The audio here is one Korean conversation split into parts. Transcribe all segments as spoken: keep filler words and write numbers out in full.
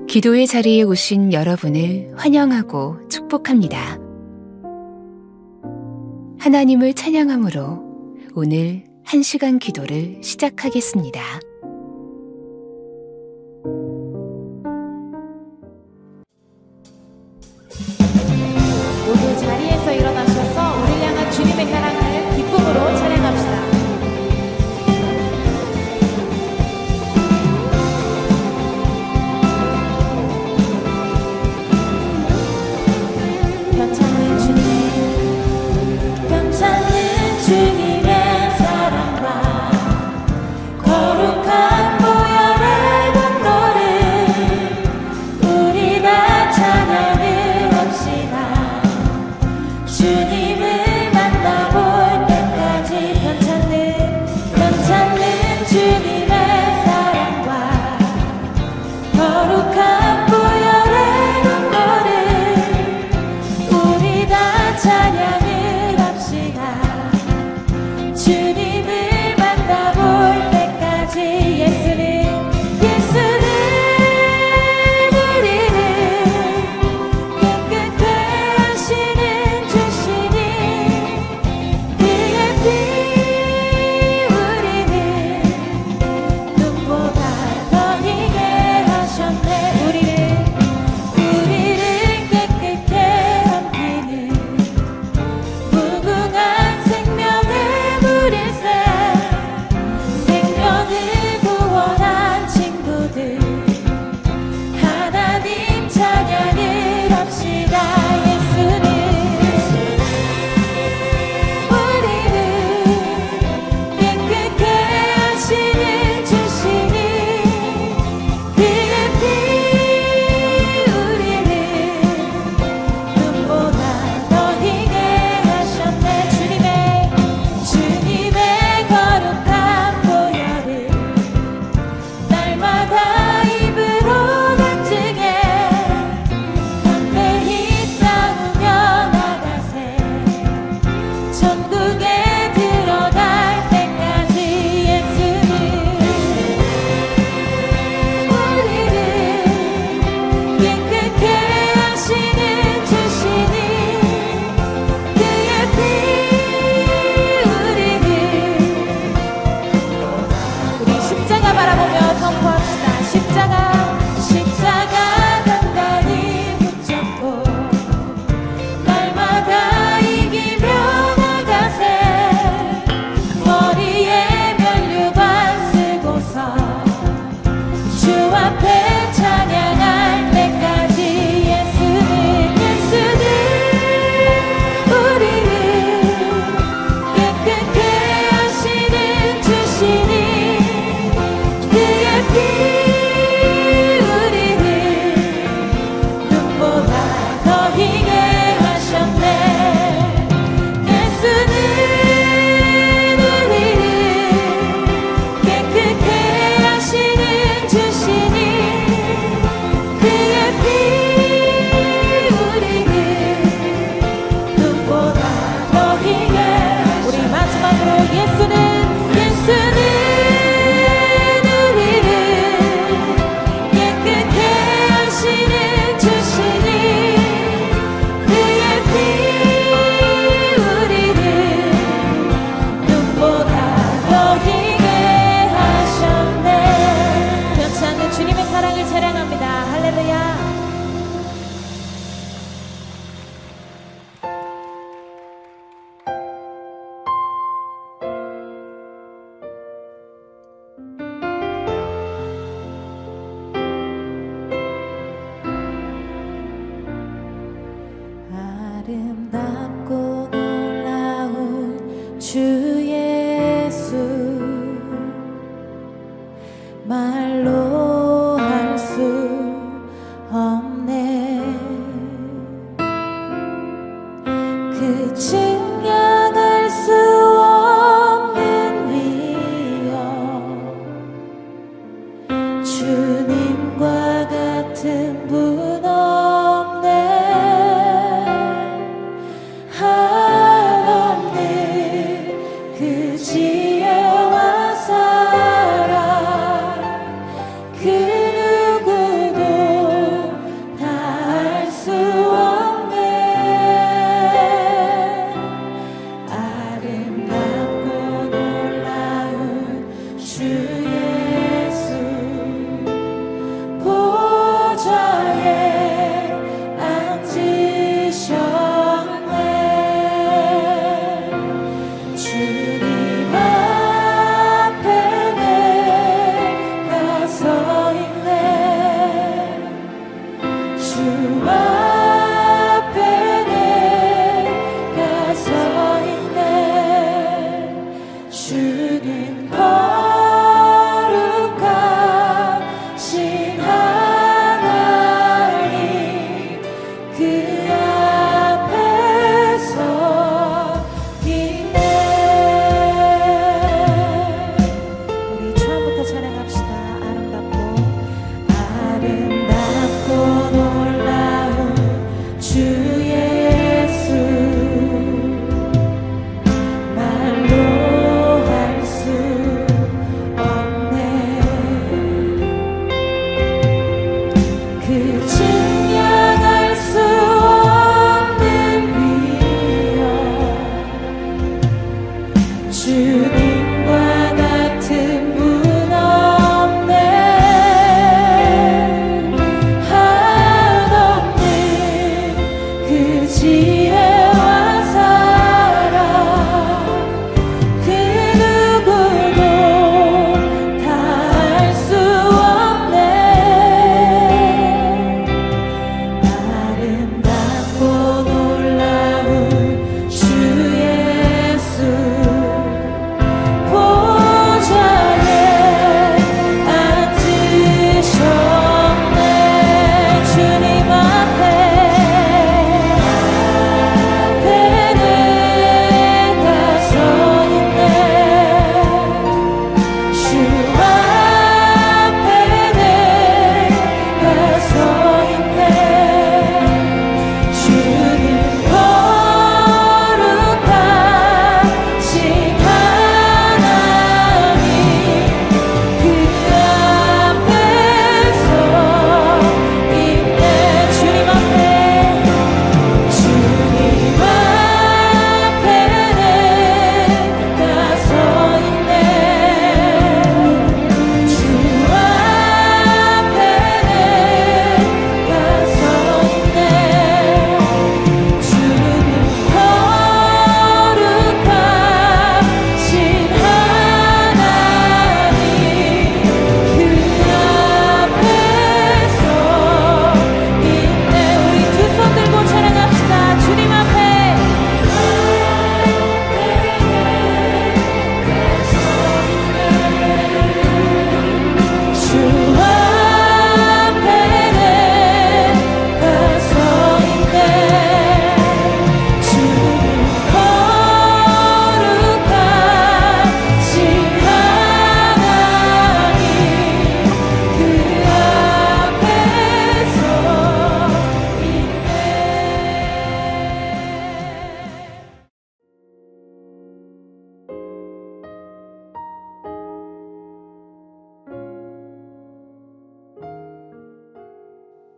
기도의 자리에 오신 여러분을 환영하고 축복합니다. 하나님을 찬양함으로 오늘 한 시간 기도를 시작하겠습니다. 모두 자리에서 일어나셔서 우리를 향한 주님의 사랑을 기쁨으로 찬양합시다. 변찮은 주님, 변찮은 주님의 사랑과 거룩한 보혈의 공로를 우리 다 찬양을 합시다. 주님을 만나고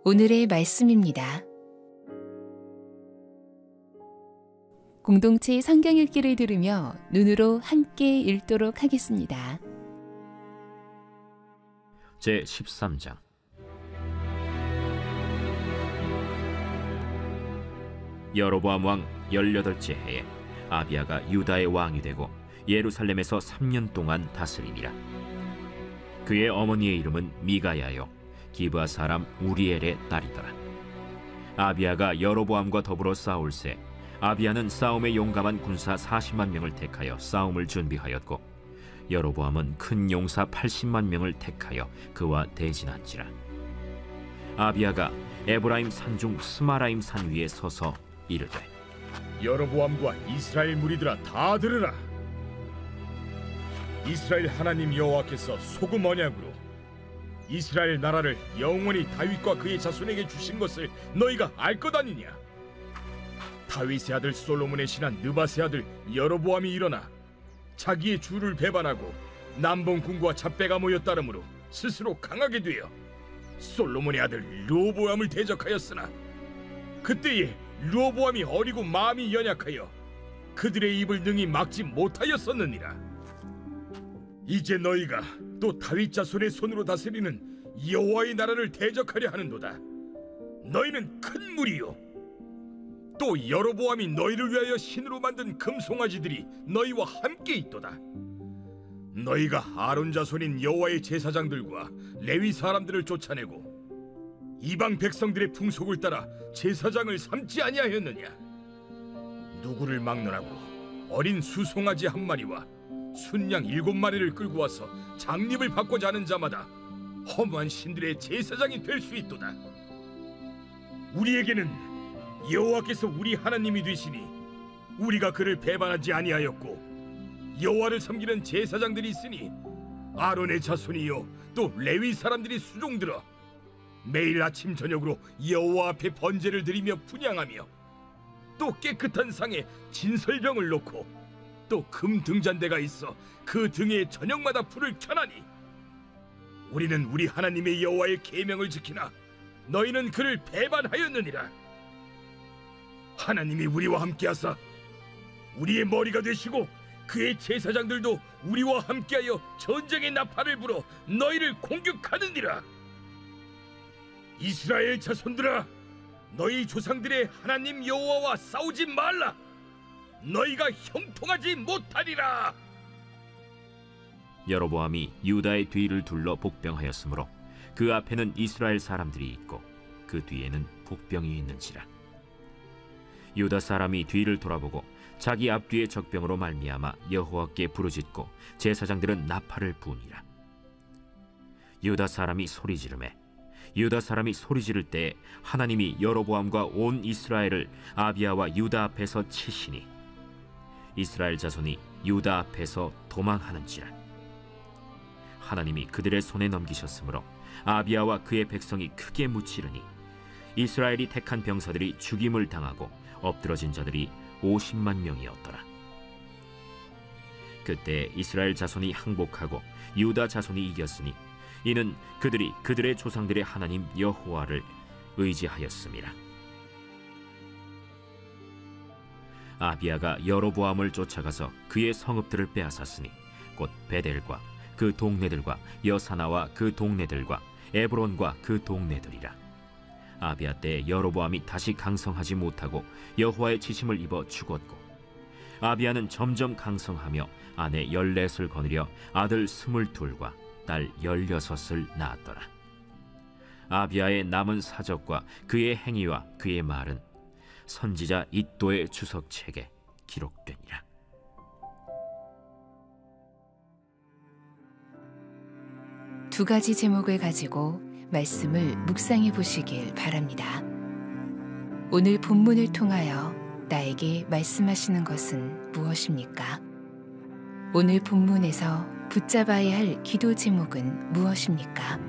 오늘의 말씀입니다. 공동체 성경 읽기를 들으며 눈으로 함께 읽도록 하겠습니다. 제십삼 장. 여로보암 왕 열여덟째 해에 아비야가 유다의 왕이 되고 예루살렘에서 삼 년 동안 다스리니라. 그의 어머니의 이름은 미가야요 기브아 사람 우리엘의 딸이더라. 아비야가 여로보암과 더불어 싸울새 아비야는 싸움에 용감한 군사 사십만 명을 택하여 싸움을 준비하였고 여로보암은 큰 용사 팔십만 명을 택하여 그와 대진한지라. 아비야가 에브라임 산중 스마라임 산 위에 서서 이르되, 여로보암과 이스라엘 무리들아 다 들으라. 이스라엘 하나님 여호와께서 소금 언약으로 이스라엘 나라를 영원히 다윗과 그의 자손에게 주신 것을 너희가 알 것 아니냐? 다윗의 아들 솔로몬의 신한 느밧의 아들 여로보암이 일어나 자기의 주를 배반하고 남본 군과 잡배가 모여 따름으로 스스로 강하게 되어 솔로몬의 아들 르호보암을 대적하였으나 그때에 르호보암이 어리고 마음이 연약하여 그들의 입을 능히 막지 못하였었느니라. 이제 너희가 또 다윗 자손의 손으로 다스리는 여호와의 나라를 대적하려 하는도다. 너희는 큰 무리요, 또 여로보암이 너희를 위하여 신으로 만든 금송아지들이 너희와 함께 있도다. 너희가 아론 자손인 여호와의 제사장들과 레위 사람들을 쫓아내고 이방 백성들의 풍속을 따라 제사장을 삼지 아니하였느냐? 누구를 막론하고 어린 수송아지 한 마리와 순양 일곱 마리를 끌고 와서 장립을 받고자 하는 자마다 허무한 신들의 제사장이 될 수 있도다. 우리에게는 여호와께서 우리 하나님이 되시니 우리가 그를 배반하지 아니하였고 여호와를 섬기는 제사장들이 있으니 아론의 자손이요 또 레위 사람들이 수종들어 매일 아침 저녁으로 여호와 앞에 번제를 드리며 분향하며 또 깨끗한 상에 진설병을 놓고 또 금 등잔대가 있어 그 등에 저녁마다 불을 켜나니 우리는 우리 하나님의 여호와의 계명을 지키나 너희는 그를 배반하였느니라. 하나님이 우리와 함께하사 우리의 머리가 되시고 그의 제사장들도 우리와 함께하여 전쟁의 나팔을 불어 너희를 공격하느니라. 이스라엘 자손들아, 너희 조상들의 하나님 여호와와 싸우지 말라. 너희가 형통하지 못하리라. 여로보암이 유다의 뒤를 둘러 복병하였으므로 그 앞에는 이스라엘 사람들이 있고 그 뒤에는 복병이 있는지라. 유다 사람이 뒤를 돌아보고 자기 앞뒤의 적병으로 말미암아 여호와께 부르짖고 제사장들은 나팔을 부니라. 유다 사람이 소리 지르매 유다 사람이 소리 지를 때에 하나님이 여로보암과 온 이스라엘을 아비야와 유다 앞에서 치시니 이스라엘 자손이 유다 앞에서 도망하는지라. 하나님이 그들의 손에 넘기셨으므로 아비야와 그의 백성이 크게 무찌르니 이스라엘이 택한 병사들이 죽임을 당하고 엎드러진 자들이 오십만 명이었더라. 그때 이스라엘 자손이 항복하고 유다 자손이 이겼으니 이는 그들이 그들의 조상들의 하나님 여호와를 의지하였음이라. 아비야가 여로보암을 쫓아가서 그의 성읍들을 빼앗았으니 곧 베델과 그 동네들과 여사나와 그 동네들과 에브론과 그 동네들이라. 아비야 때 여로보암이 다시 강성하지 못하고 여호와의 지심을 입어 죽었고 아비야는 점점 강성하며 아내 열넷을 거느려 아들 스물둘과 딸 열여섯을 낳았더라. 아비야의 남은 사적과 그의 행위와 그의 말은 선지자 iddo의 주석책에 기록되니라. 두 가지 제목을 가지고 말씀을 묵상해 보시길 바랍니다. 오늘 본문을 통하여 나에게 말씀하시는 것은 무엇입니까? 오늘 본문에서 붙잡아야 할 기도 제목은 무엇입니까?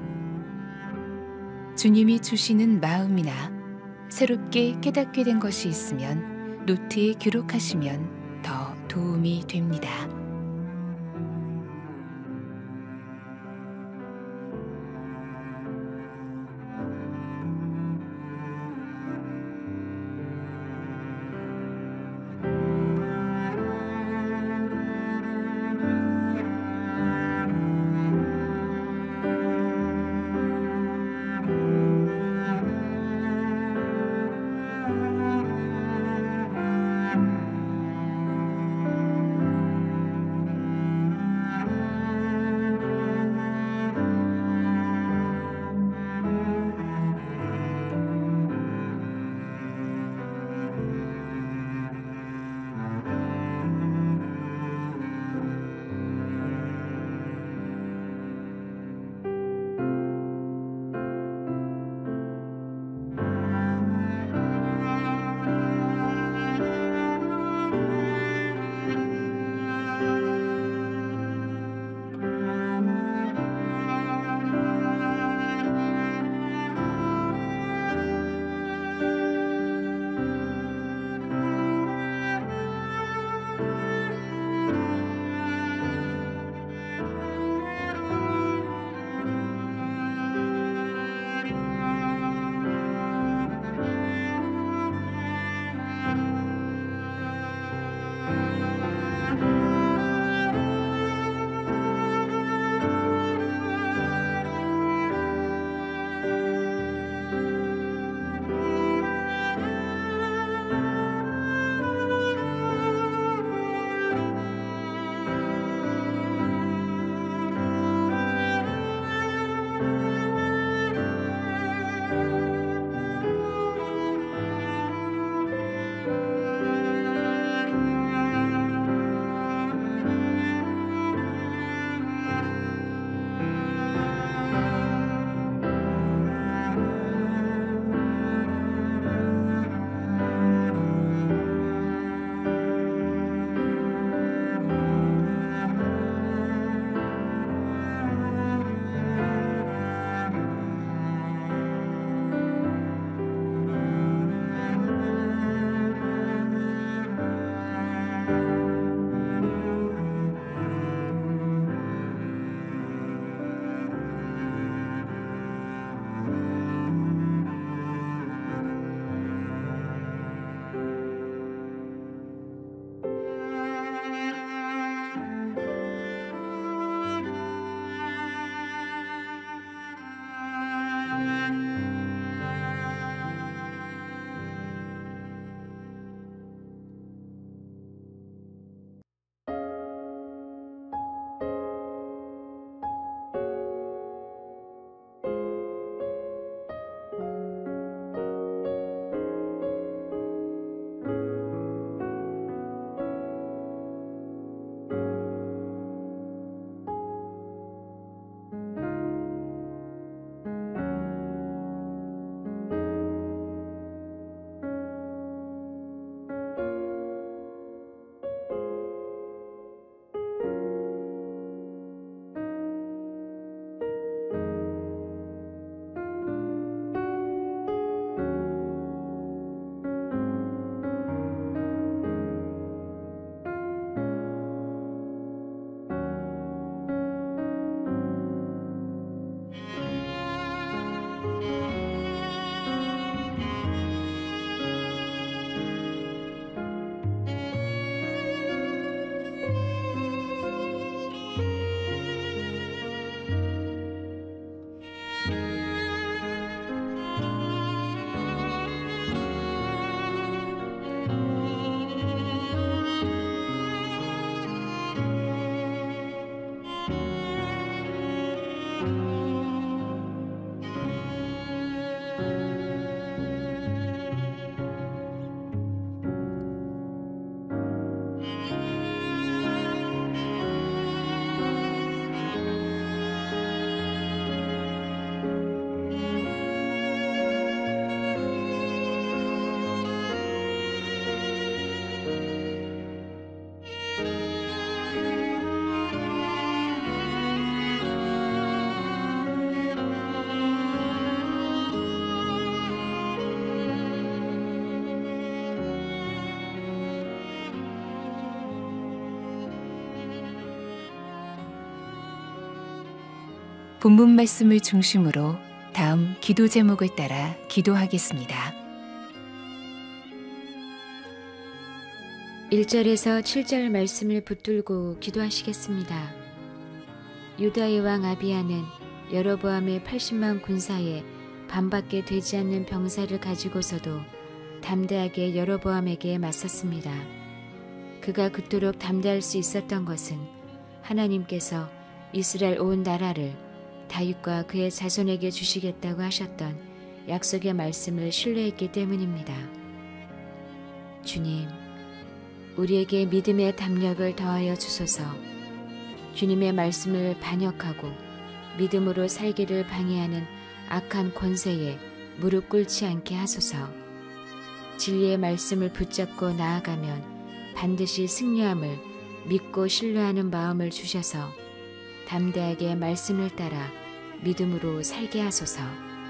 주님이 주시는 마음이나 새롭게 깨닫게 된 것이 있으면 노트에 기록하시면 더 도움이 됩니다. 본문 말씀을 중심으로 다음 기도 제목을 따라 기도하겠습니다. 일 절에서 칠 절 말씀을 붙들고 기도하시겠습니다. 유다의 왕 아비야는 여로보암의 팔십만 군사에 반밖에 되지 않는 병사를 가지고서도 담대하게 여로보암에게 맞섰습니다. 그가 그토록 담대할 수 있었던 것은 하나님께서 이스라엘 온 나라를 다윗과 그의 자손에게 주시겠다고 하셨던 약속의 말씀을 신뢰했기 때문입니다. 주님, 우리에게 믿음의 담력을 더하여 주소서. 주님의 말씀을 반역하고 믿음으로 살기를 방해하는 악한 권세에 무릎 꿇지 않게 하소서. 진리의 말씀을 붙잡고 나아가면 반드시 승리함을 믿고 신뢰하는 마음을 주셔서 담대하게 말씀을 따라 믿음으로 살게 하소서.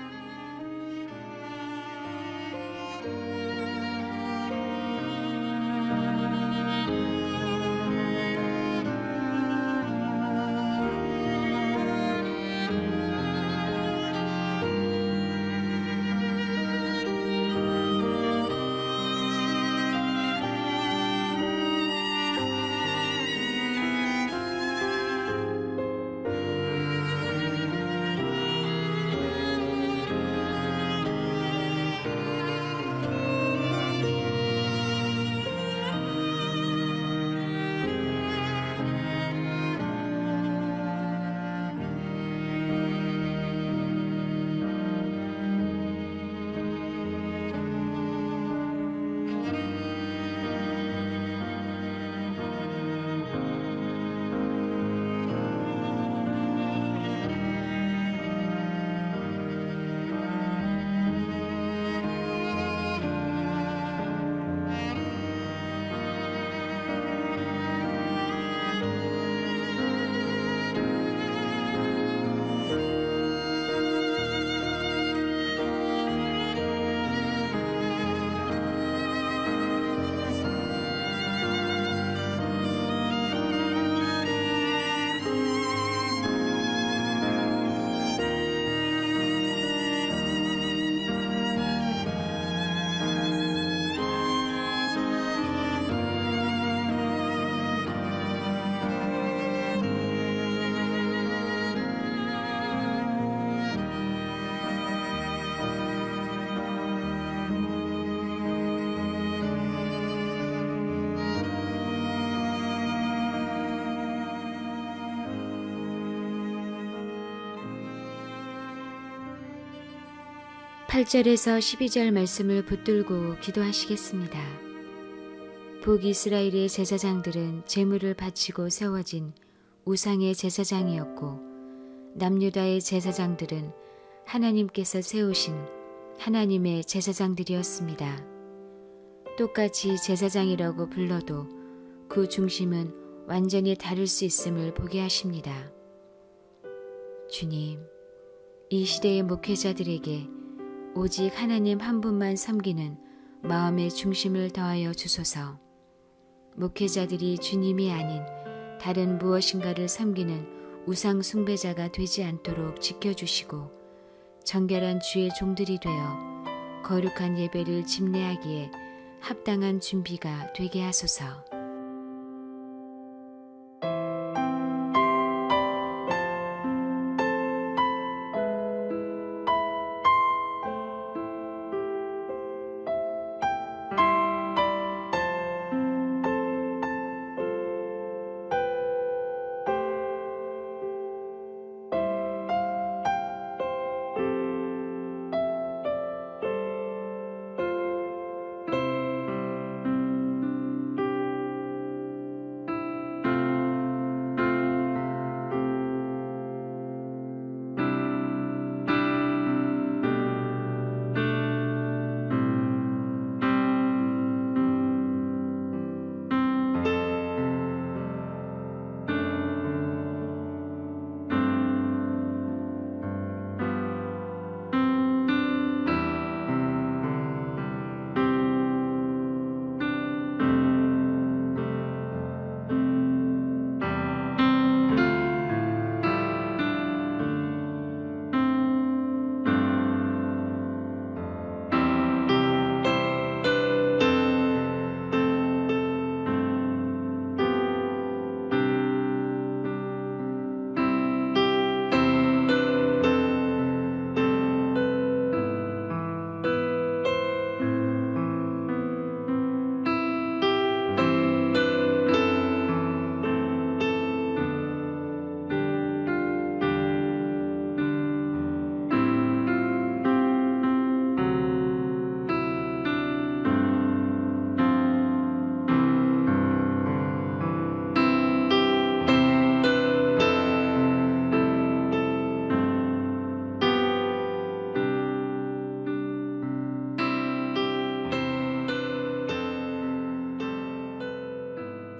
팔 절에서 십이 절 말씀을 붙들고 기도하시겠습니다. 북이스라엘의 제사장들은 제물을 바치고 세워진 우상의 제사장이었고 남유다의 제사장들은 하나님께서 세우신 하나님의 제사장들이었습니다. 똑같이 제사장이라고 불러도 그 중심은 완전히 다를 수 있음을 보게 하십니다. 주님, 이 시대의 목회자들에게 오직 하나님 한 분만 섬기는 마음의 중심을 더하여 주소서. 목회자들이 주님이 아닌 다른 무엇인가를 섬기는 우상 숭배자가 되지 않도록 지켜주시고 정결한 주의 종들이 되어 거룩한 예배를 집례하기에 합당한 준비가 되게 하소서.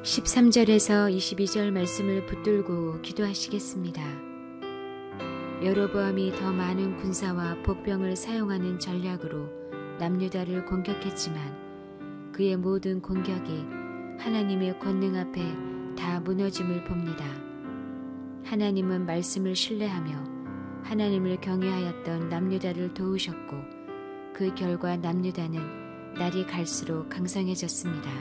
십삼 절에서 이십이 절 말씀을 붙들고 기도하시겠습니다. 여로보암이 더 많은 군사와 복병을 사용하는 전략으로 남유다를 공격했지만 그의 모든 공격이 하나님의 권능 앞에 다 무너짐을 봅니다. 하나님은 말씀을 신뢰하며 하나님을 경외하였던 남유다를 도우셨고 그 결과 남유다는 날이 갈수록 강성해졌습니다.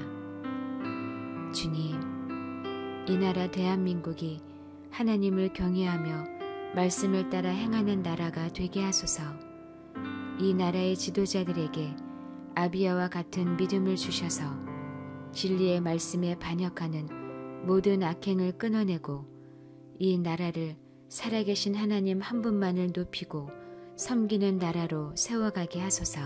주님, 이 나라 대한민국이 하나님을 경외하며 말씀을 따라 행하는 나라가 되게 하소서. 이 나라의 지도자들에게 아비야와 같은 믿음을 주셔서 진리의 말씀에 반역하는 모든 악행을 끊어내고 이 나라를 살아계신 하나님 한 분만을 높이고 섬기는 나라로 세워가게 하소서.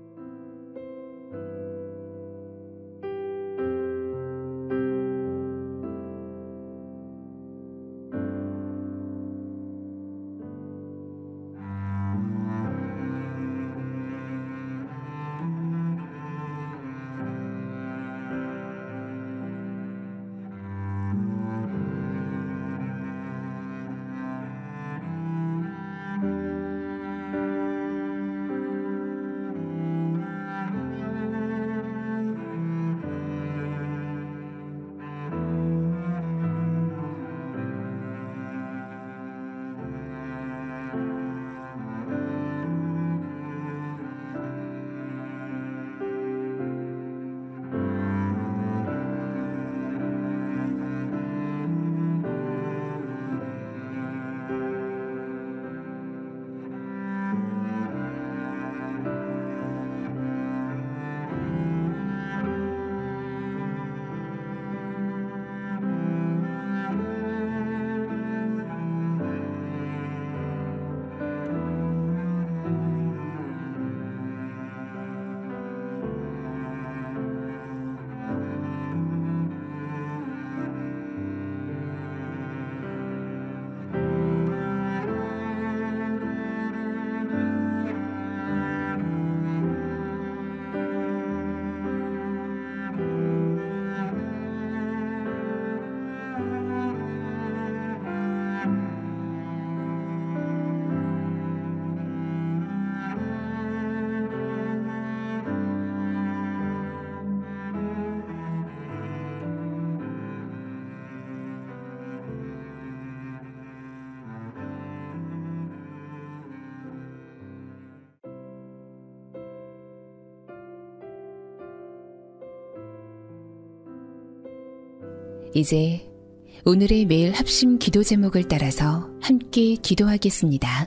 이제 오늘의 매일 합심 기도 제목을 따라서 함께 기도하겠습니다.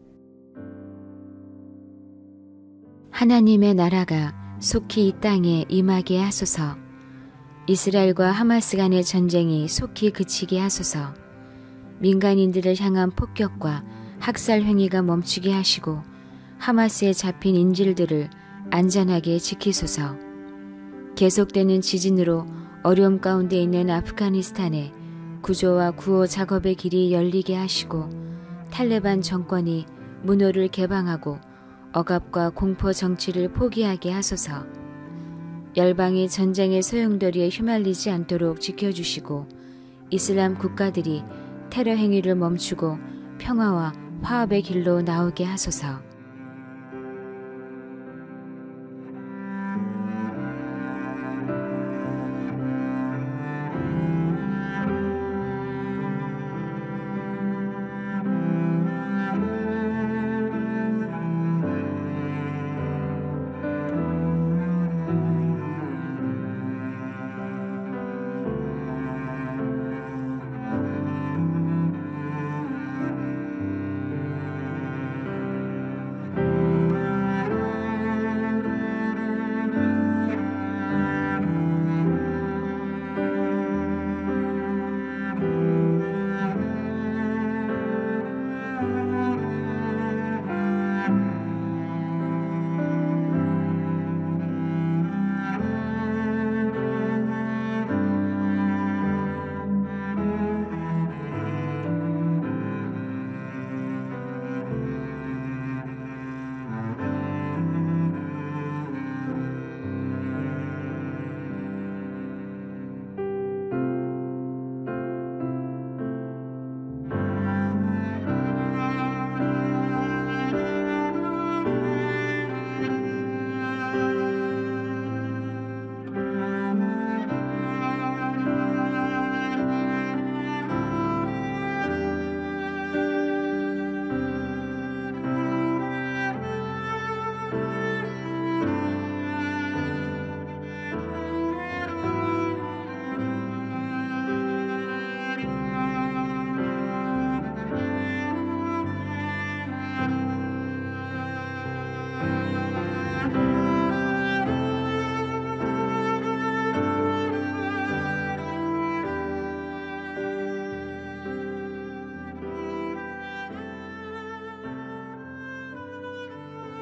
하나님의 나라가 속히 이 땅에 임하게 하소서. 이스라엘과 하마스 간의 전쟁이 속히 그치게 하소서. 민간인들을 향한 폭격과 학살 행위가 멈추게 하시고 하마스에 잡힌 인질들을 안전하게 지키소서. 계속되는 지진으로 어려움 가운데 있는 아프가니스탄에 구조와 구호 작업의 길이 열리게 하시고 탈레반 정권이 문호를 개방하고 억압과 공포 정치를 포기하게 하소서. 열방이 전쟁의 소용돌이에 휘말리지 않도록 지켜주시고 이슬람 국가들이 테러 행위를 멈추고 평화와 화합의 길로 나오게 하소서.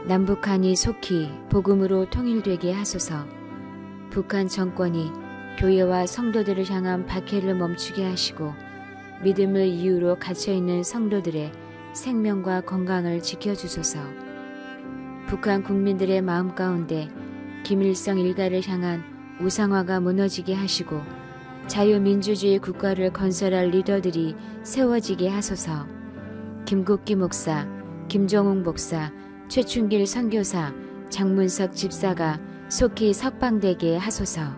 남북한이 속히 복음으로 통일되게 하소서. 북한 정권이 교회와 성도들을 향한 박해를 멈추게 하시고 믿음을 이유로 갇혀있는 성도들의 생명과 건강을 지켜주소서. 북한 국민들의 마음 가운데 김일성 일가를 향한 우상화가 무너지게 하시고 자유민주주의 국가를 건설할 리더들이 세워지게 하소서. 김국기 목사, 김정웅 목사, 최춘길 선교사, 장문석 집사가 속히 석방되게 하소서.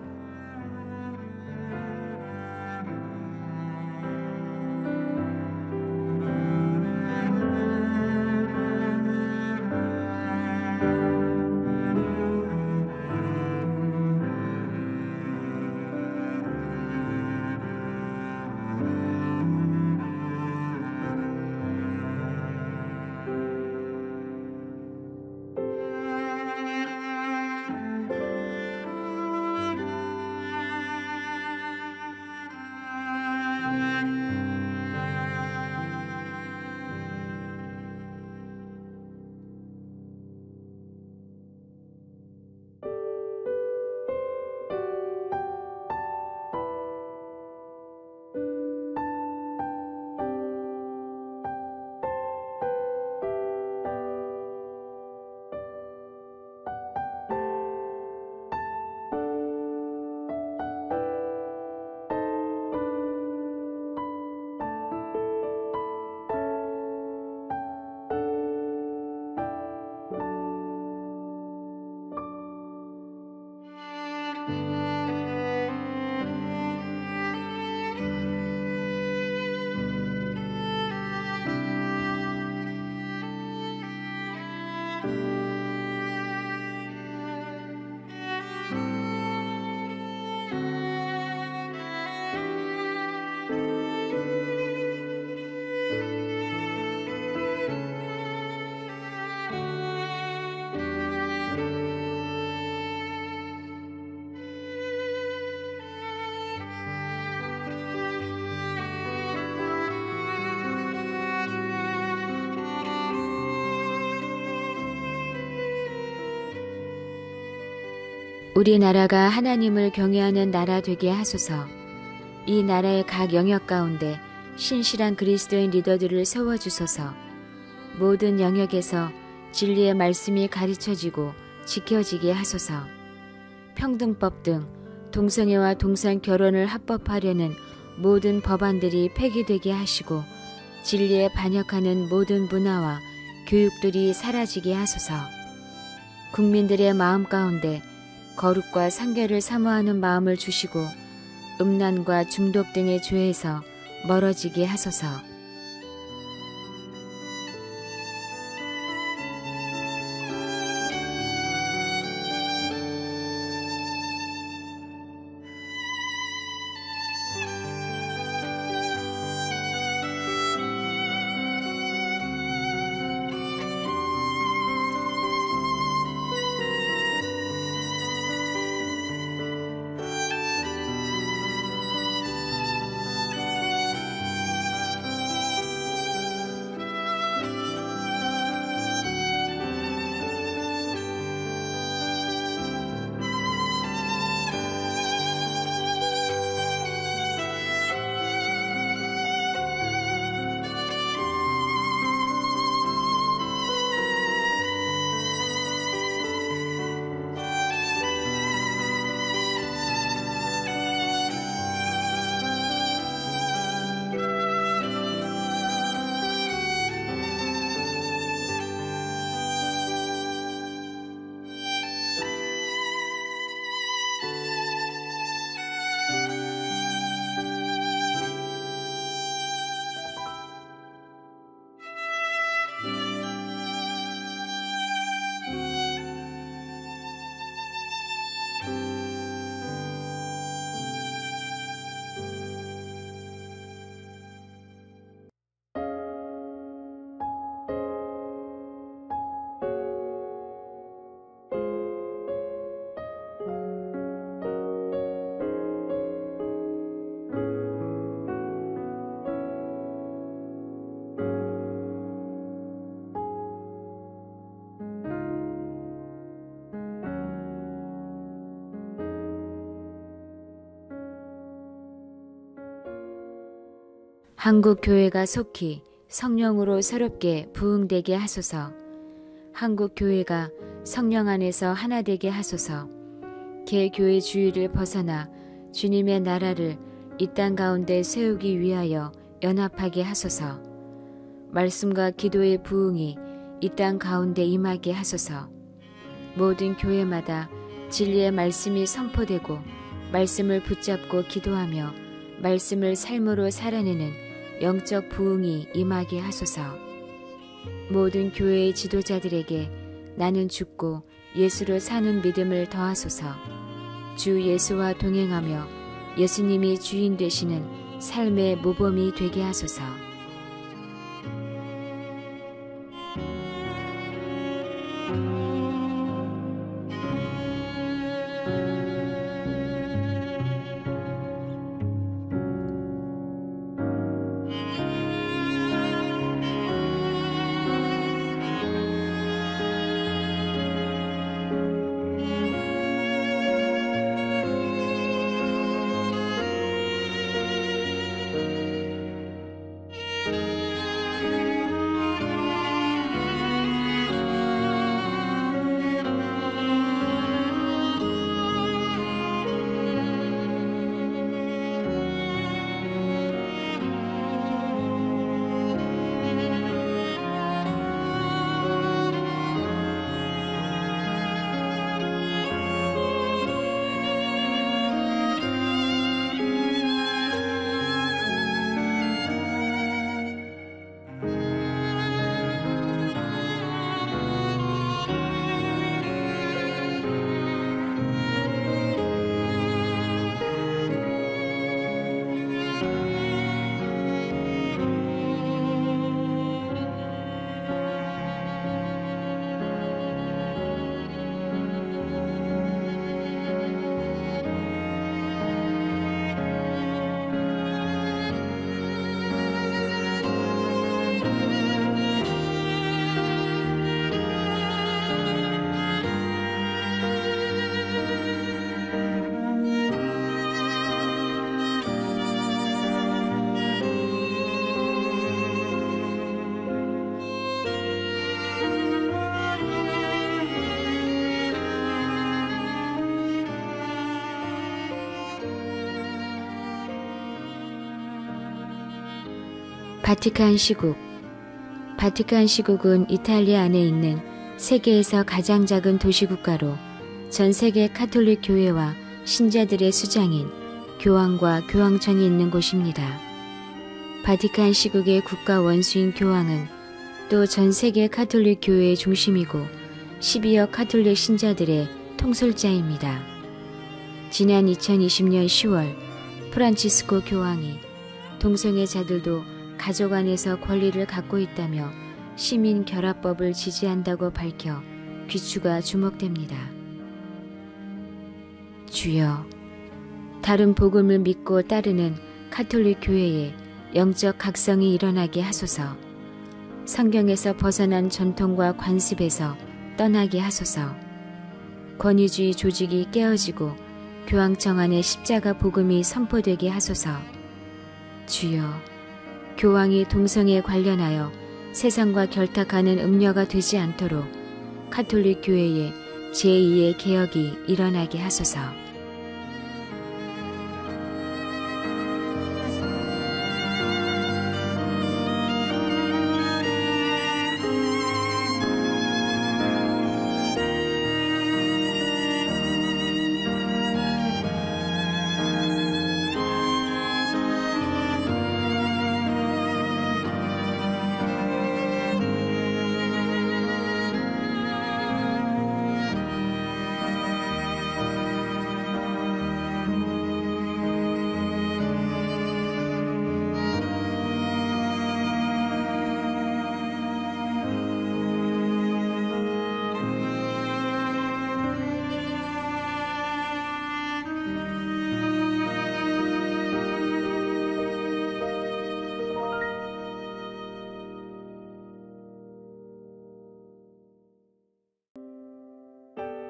우리나라가 하나님을 경외하는 나라 되게 하소서. 이 나라의 각 영역 가운데 신실한 그리스도인 리더들을 세워주소서. 모든 영역에서 진리의 말씀이 가르쳐지고 지켜지게 하소서. 평등법 등 동성애와 동성 결혼을 합법화하려는 모든 법안들이 폐기되게 하시고 진리에 반역하는 모든 문화와 교육들이 사라지게 하소서. 국민들의 마음 가운데 거룩과 상결을 사모하는 마음을 주시고 음란과 중독 등의 죄에서 멀어지게 하소서. 한국 교회가 속히 성령으로 새롭게 부흥되게 하소서. 한국 교회가 성령 안에서 하나 되게 하소서. 개교의 주의를 벗어나 주님의 나라를 이 땅 가운데 세우기 위하여 연합하게 하소서. 말씀과 기도의 부흥이 이 땅 가운데 임하게 하소서. 모든 교회마다 진리의 말씀이 선포되고 말씀을 붙잡고 기도하며 말씀을 삶으로 살아내는 영적 부흥이 임하게 하소서. 모든 교회의 지도자들에게 나는 죽고 예수로 사는 믿음을 더하소서. 주 예수와 동행하며 예수님이 주인 되시는 삶의 모범이 되게 하소서. 바티칸 시국. 바티칸 시국은 이탈리아 안에 있는 세계에서 가장 작은 도시국가로 전 세계 카톨릭 교회와 신자들의 수장인 교황과 교황청이 있는 곳입니다. 바티칸 시국의 국가 원수인 교황은 또 전 세계 카톨릭 교회의 중심이고 십이억 카톨릭 신자들의 통솔자입니다. 지난 이천이십 년 시월 프란치스코 교황이 동성애자들도 가족 안에서 권리를 갖고 있다며 시민 결합법을 지지한다고 밝혀 귀추가 주목됩니다. 주여, 다른 복음을 믿고 따르는 카톨릭 교회에 영적 각성이 일어나게 하소서. 성경에서 벗어난 전통과 관습에서 떠나게 하소서. 권위주의 조직이 깨어지고 교황청 안에 십자가 복음이 선포되게 하소서. 주여, 교황이 동성애에 관련하여 세상과 결탁하는 음녀가 되지 않도록 카톨릭 교회에 제이의 개혁이 일어나게 하소서.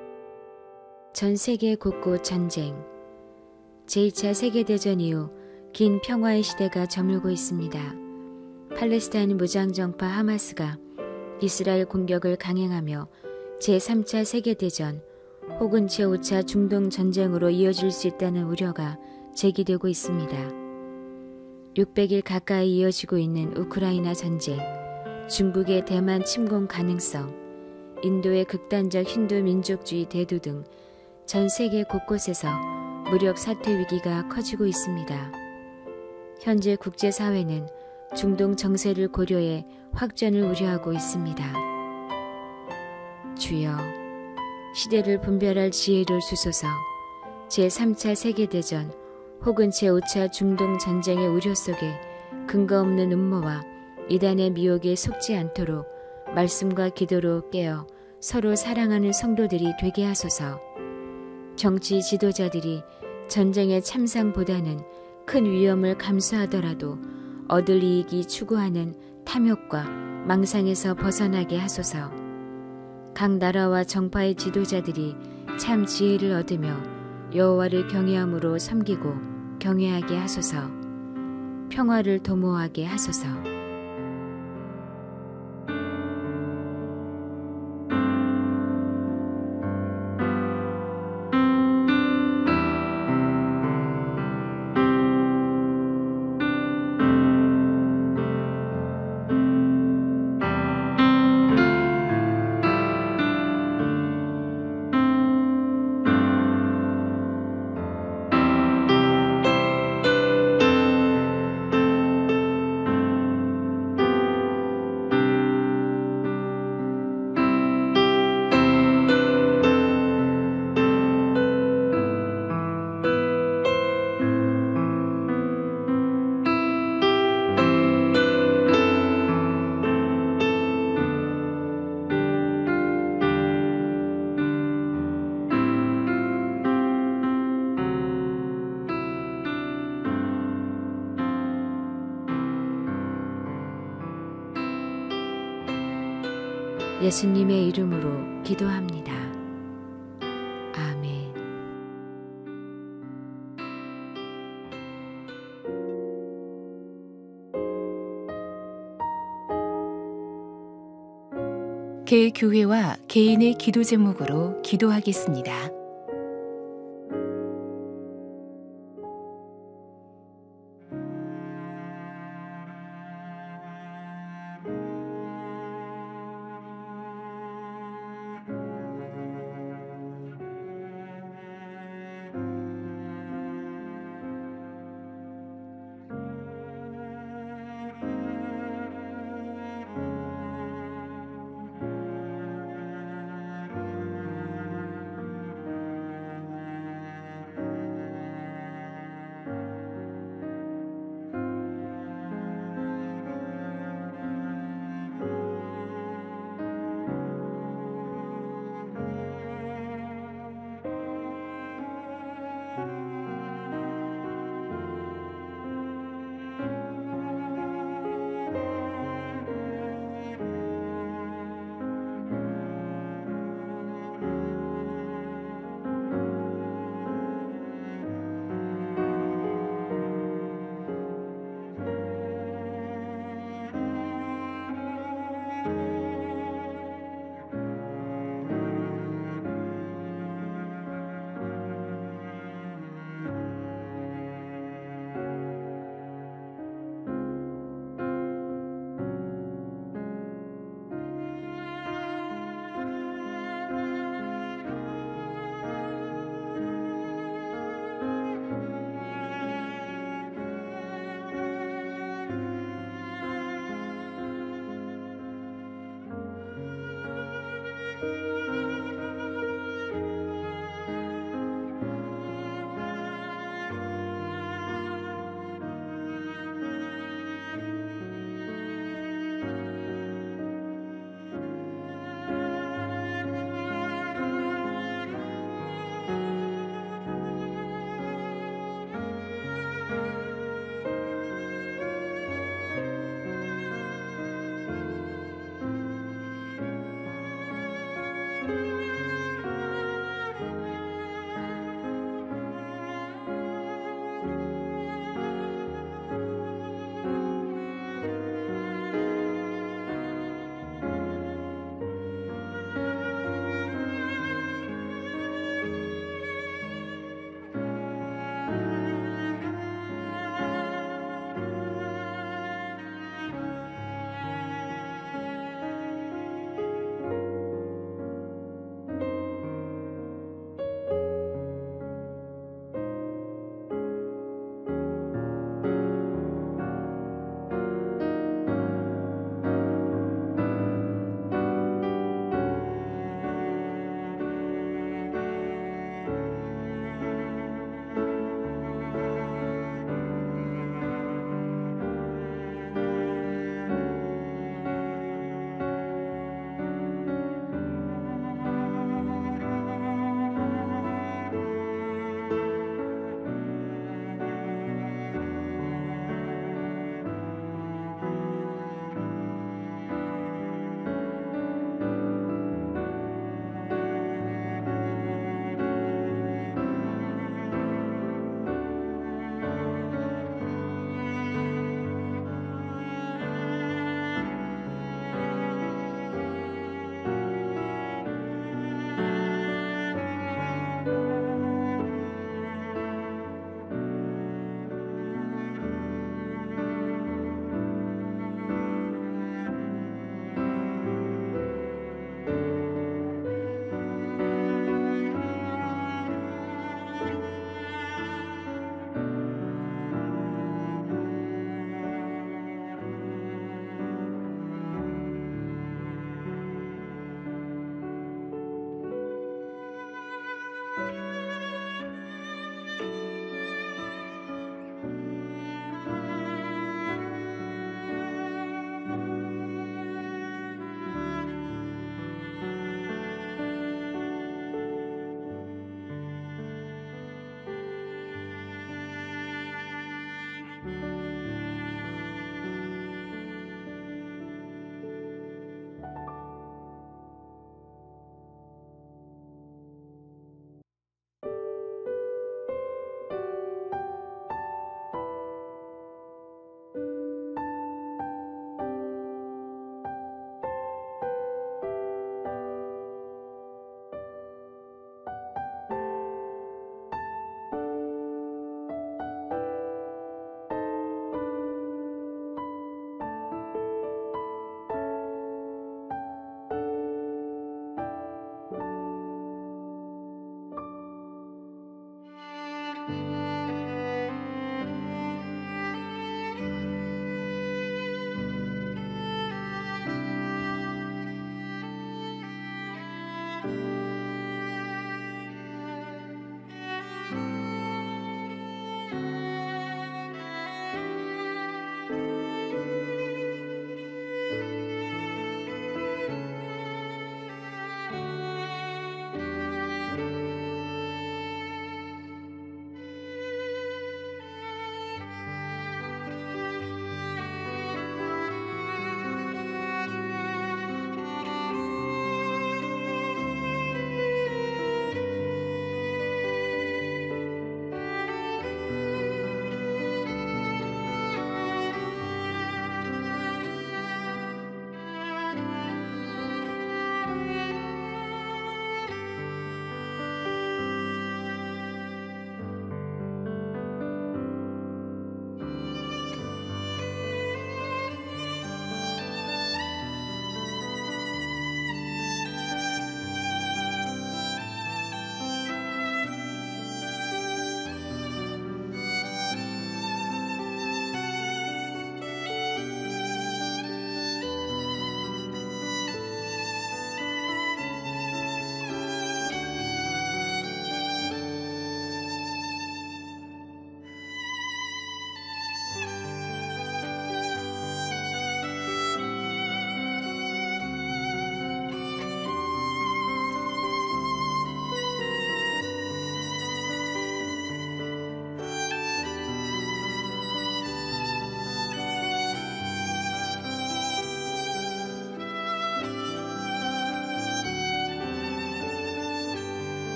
전 세계 곳곳 전쟁. 제이 차 세계대전 이후 긴 평화의 시대가 저물고 있습니다. 팔레스타인 무장정파 하마스가 이스라엘 공격을 강행하며 제삼 차 세계대전 혹은 제오 차 중동 전쟁으로 이어질 수 있다는 우려가 제기되고 있습니다. 육백 일 가까이 이어지고 있는 우크라이나 전쟁, 중국의 대만 침공 가능성, 인도의 극단적 힌두 민족주의 대두 등 전 세계 곳곳에서 무력 사퇴 위기가 커지고 있습니다. 현재 국제사회는 중동 정세를 고려해 확전을 우려하고 있습니다. 주여, 시대를 분별할 지혜를 주소서. 제삼 차 세계대전 혹은 제오 차 중동 전쟁의 우려 속에 근거 없는 음모와 이단의 미혹에 속지 않도록 말씀과 기도로 깨어 서로 사랑하는 성도들이 되게 하소서. 정치 지도자들이 전쟁의 참상보다는 큰 위험을 감수하더라도 얻을 이익이 추구하는 탐욕과 망상에서 벗어나게 하소서. 각 나라와 정파의 지도자들이 참 지혜를 얻으며 여호와를 경외함으로 섬기고 경외하게 하소서. 평화를 도모하게 하소서. 예수님의 이름으로 기도합니다. 아멘. 개교회와 개인의 기도 제목으로 기도하겠습니다.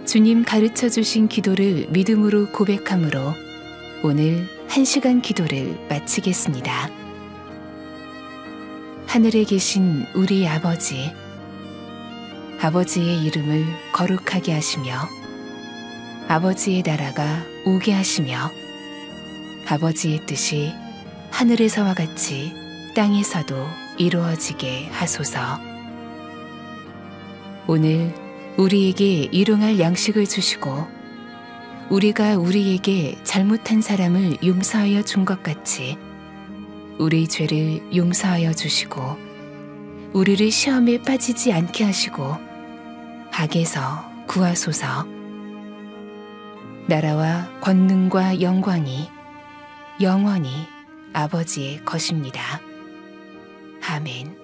주님 가르쳐 주신 기도를 믿음으로 고백함으로 오늘 한 시간 기도를 마치겠습니다. 하늘에 계신 우리 아버지, 아버지의 이름을 거룩하게 하시며 아버지의 나라가 오게 하시며 아버지의 뜻이 하늘에서와 같이 땅에서도 이루어지게 하소서. 오늘 우리에게 일용할 양식을 주시고 우리가 우리에게 잘못한 사람을 용서하여 준 것 같이 우리 죄를 용서하여 주시고 우리를 시험에 빠지지 않게 하시고 악에서 구하소서. 나라와 권능과 영광이 영원히 아버지의 것입니다. 아멘.